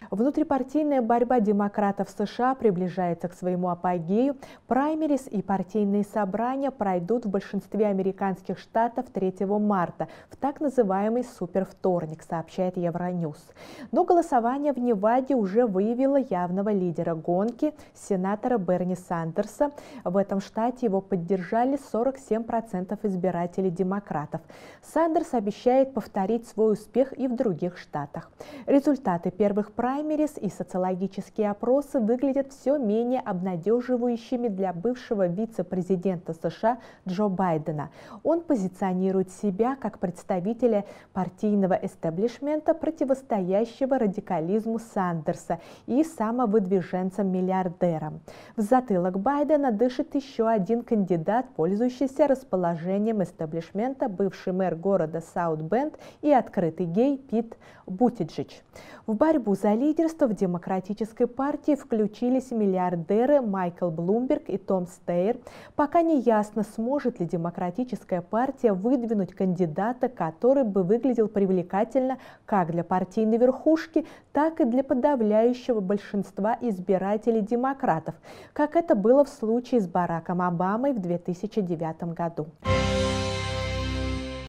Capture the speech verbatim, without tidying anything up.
Внутрипартийная борьба демократов США приближается к своему апогею. Праймерис и партийные собрания пройдут в большинстве американских штатов третьего марта, в так называемый супервторник, сообщает Евроньюз. Но голосование в Неваде уже выявило явного лидера гонки, сенатора Берни Сандерса. В этом штате его поддержали сорок семь процентов избирателей демократов. Сандерс обещает повторить свой успех и в других штатах. Результаты первых праймерис и социологические опросы выглядят все менее обнадеживающими для бывшего вице-президента США Джо Байдена. Он позиционирует себя как представителя партийного эстаблишмента, противостоящего радикализму Сандерса и самовыдвиженцам-миллиардерам. В затылок Байдена дышит еще один кандидат, пользующийся расположением эстаблишмента, бывший мэр города Саут-Бенд и открытый гей Пит Бутиджидж. В борьбу за лидерство в Демократической партии включились миллиардеры Майкл Блумберг и Том Стейер. Пока не ясно, сможет ли Демократическая партия выдвинуть кандидата, который бы выглядел привлекательно как для партийной верхушки, так и для подавляющего большинства избирателей демократов, как это было в случае с Бараком Обамой в две тысячи девятом году.